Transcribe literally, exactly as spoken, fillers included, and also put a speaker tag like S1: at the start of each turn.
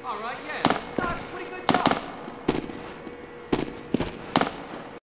S1: All right, yeah. That's a pretty good job.